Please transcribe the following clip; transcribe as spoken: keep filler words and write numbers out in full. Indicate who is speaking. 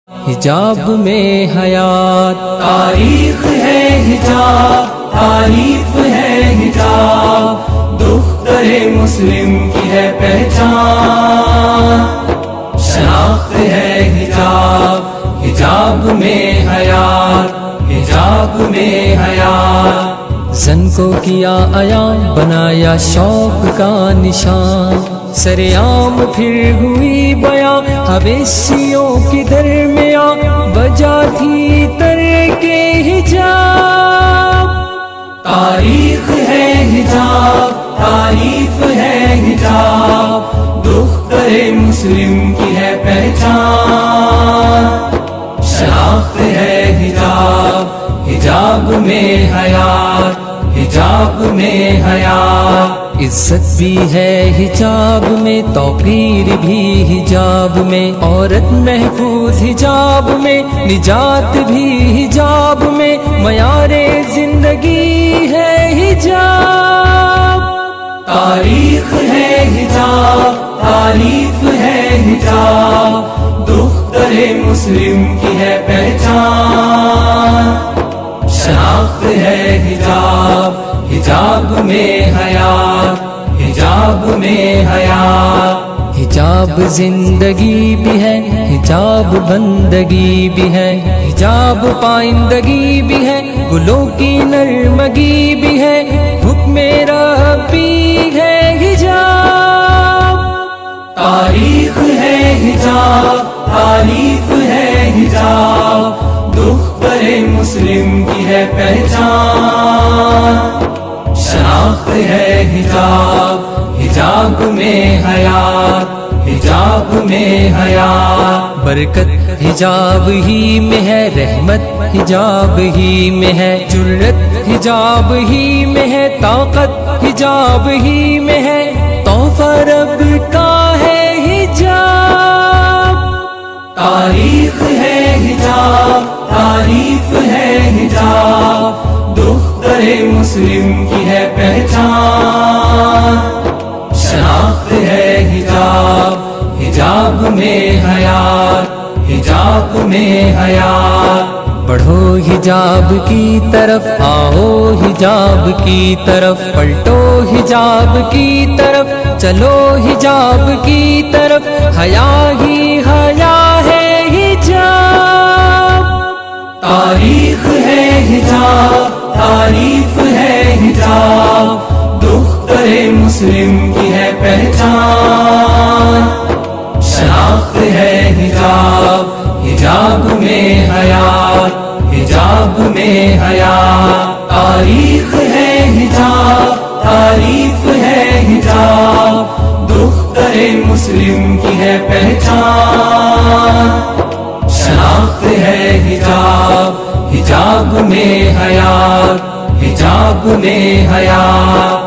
Speaker 1: حجاب میں حیات،
Speaker 2: تاریخ ہے حجاب، تعریف ہے حجاب، دختر مسلم کی ہے پہچان، شناخت ہے حجاب، حجاب میں حیات، حجاب میں حیات،
Speaker 1: زن کو کیا عیاں بنایا شوق کا نشان، سریام پھر ہوئی بیاں حویشیوں کی درمیاں، وجہ تھی ترک حجاب،
Speaker 2: تاریخ ہے حجاب، تعریف ہے حجاب، دختر مسلم کی ہے پہچان، شناخت ہے حجاب، حجاب میں حیات، حجاب میں حیات،
Speaker 1: عزت بھی ہے حجاب میں، توقیر بھی حجاب میں، عورت محفوظ حجاب میں، نجات بھی حجاب میں، معیار زندگی ہے حجاب،
Speaker 2: تاریخ ہے حجاب، تعریف ہے حجاب، دختر مسلم کی ہے پہچان، شناخت ہے حجاب، حجاب میں حیات، حجاب میں حیات،
Speaker 1: حجاب زندگی بھی ہے، حجاب بندگی بھی ہے، حجاب پائندگی بھی ہے، گلوں کی نرمگی بھی ہے، حکم ربی ہے حجاب،
Speaker 2: تاریخ ہے حجاب، تعریف ہے حجاب، دختر مسلم کی ہے پہچان، شناخت ہے حجاب، حجاب میں حیات، حجاب میں حیات،
Speaker 1: برکت حجاب ہی میں ہے، رحمت حجاب ہی میں ہے، جرت حجاب ہی میں ہے، طاقت حجاب ہی میں ہے، تحفہ رب کا ہے حجاب،
Speaker 2: تاریخ ہے حجاب، تعریف ہے حجاب، دختر مسلم کی ہے پہچان، شناخت ہے حجاب، حجاب میں حیات، حجاب میں حیات،
Speaker 1: بڑھو حجاب کی طرف، آؤ حجاب کی طرف، پلٹو حجاب کی طرف، چلو حجاب کی طرف، حیا ہی حیا ہے حجاب،
Speaker 2: تاریخ ہے حجاب، تعریف ہے حجاب، دختر مسلم کی ہے پہچان، شناخت ہے حجاب، حجاب میں حیات، حجاب میں حیات، تاریخ ہے حجاب، تعریف ہے حجاب، دختر مسلم کی ہے پہچان، شناخت ہے حجاب، حجاب میں حیات، حجاب میں حیات۔